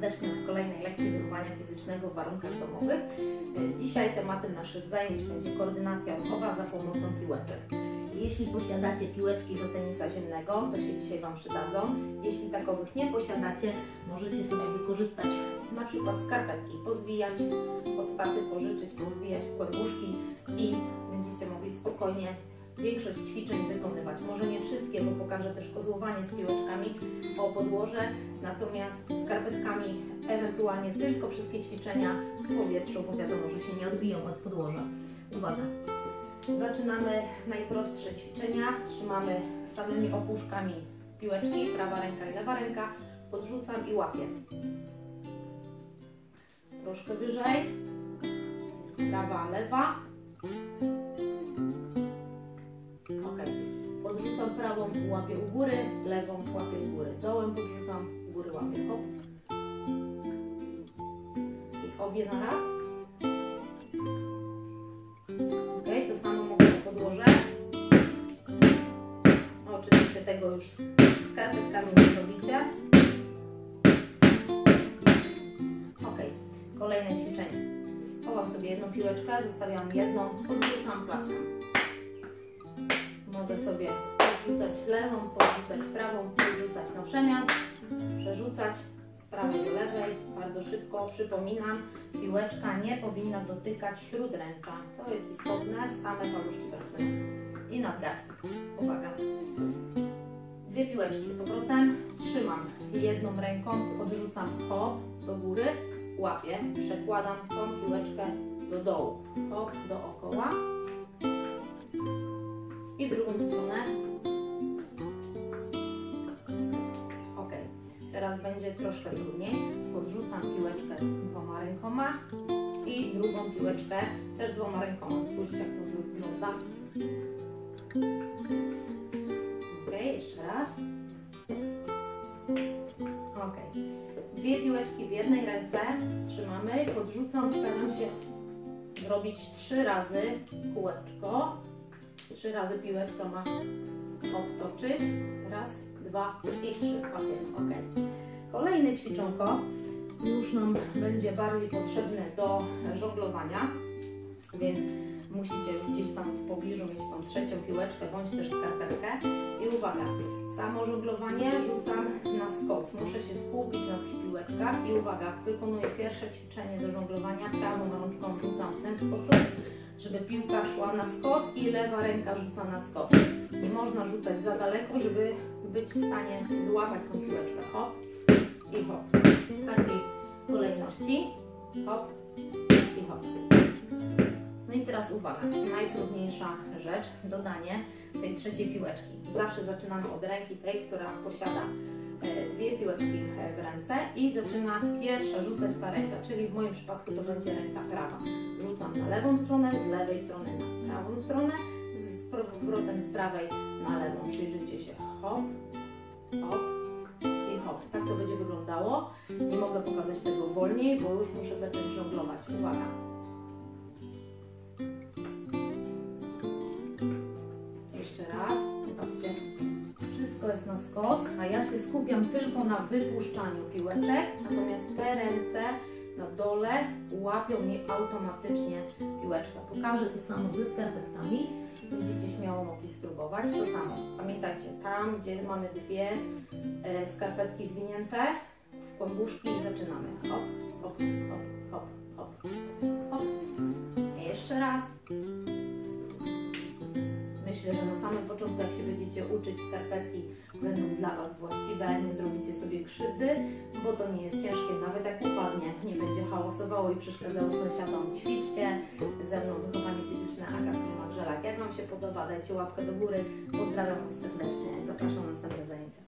serdecznie na kolejnej lekcji wychowania fizycznego w warunkach domowych. Dzisiaj tematem naszych zajęć będzie koordynacja ruchowa za pomocą piłeczek. Jeśli posiadacie piłeczki do tenisa ziemnego, to się dzisiaj Wam przydadzą. Jeśli takowych nie posiadacie, możecie sobie wykorzystać na przykład skarpetki, pozbijać, od taty pożyczyć, pozbijać w kłębuszki i będziecie mogli spokojnie większość ćwiczeń wykonywać. Może nie wszystkie, bo pokażę też kozłowanie z piłeczkami o podłoże, natomiast skarpetkami ewentualnie tylko wszystkie ćwiczenia w powietrzu, bo wiadomo, że się nie odbiją od podłoża. Uwaga! Zaczynamy najprostsze ćwiczenia. Trzymamy samymi opuszkami piłeczki, prawa ręka i lewa ręka. Podrzucam i łapię. Troszkę wyżej. Prawa, lewa. Ok. Podrzucam prawą, łapię u góry, lewą łapię u góry. Dołem podrzucam, u góry łapię. Hop. I obie na raz. Ok, to samo mogę na podłoże. Oczywiście tego już z skarpetkami nie zrobicie. Ok, kolejne ćwiczenie. Chowam sobie jedną piłeczkę, zostawiam jedną, podrzucam plastem. Mogę sobie podrzucać lewą, podrzucać prawą, podrzucać na przemian, przerzucać z prawej do lewej, bardzo szybko. Przypominam, piłeczka nie powinna dotykać śródręcza. To jest istotne, same paluszki pracują. I nadgarstek. Uwaga. Dwie piłeczki z powrotem, trzymam jedną ręką, odrzucam hop do góry, łapię, przekładam tą piłeczkę do dołu, hop dookoła i w drugą stronę. Ok, teraz będzie troszkę trudniej. Podrzucam piłeczkę dwoma rękoma i drugą piłeczkę też dwoma rękoma. Spójrzcie, jak to wygląda. Ok, jeszcze raz. Ok, dwie piłeczki w jednej ręce trzymamy, podrzucam, staram się zrobić 3 razy kółeczko. 3 razy piłeczka ma obtoczyć. Raz, 2 i 3. Ok. Kolejne ćwiczonko już nam będzie bardziej potrzebne do żonglowania, więc musicie już gdzieś tam w pobliżu mieć tą trzecią piłeczkę bądź też skarpetkę. I uwaga, samo żonglowanie rzucam na skos. Muszę się skupić na tych piłeczkach i uwaga, wykonuję pierwsze ćwiczenie do żonglowania. Prawą rączką rzucam w ten sposób, żeby piłka szła na skos i lewa ręka rzuca na skos. Nie można rzucać za daleko, żeby być w stanie złapać tą piłeczkę. Hop i hop. W takiej kolejności. Hop i hop. No i teraz uwaga, najtrudniejsza rzecz, dodanie tej trzeciej piłeczki. Zawsze zaczynamy od ręki tej, która posiada dwie piłeczki w ręce i zaczyna pierwsza rzucać ta ręka, czyli w moim przypadku to będzie ręka prawa. Rzucam na lewą stronę, z lewej strony na prawą stronę, z powrotem z prawej na lewą. Przyjrzyjcie się. Hop, hop i hop. Tak to będzie wyglądało. Nie mogę pokazać tego wolniej, bo już muszę zacząć żonglować. Uwaga. Jeszcze raz. Zobaczcie. Wszystko jest na skos, a ja się skupiam tylko na wypuszczaniu piłeczek, natomiast te ręce na dole łapią mi automatycznie piłeczkę. Pokażę to samo ze skarpetkami, będziecie śmiało mogli spróbować. To samo, pamiętajcie, tam gdzie mamy dwie skarpetki zwinięte w kłębuszki i zaczynamy. Hop, hop, hop, hop, hop, hop. I jeszcze raz. Myślę, że na samym początku, jak się będziecie uczyć, skarpetki będą dla Was właściwe, nie zrobicie sobie krzywdy, bo to nie jest ciężkie, nawet jak upadnie, nie będzie hałasowało i przeszkadzało sąsiadom. Ćwiczcie ze mną wychowanie fizyczne Aga Słoma-Grzelak. Jak Wam się podoba, dajcie łapkę do góry. Pozdrawiam Was serdecznie, zapraszam na następne zajęcia.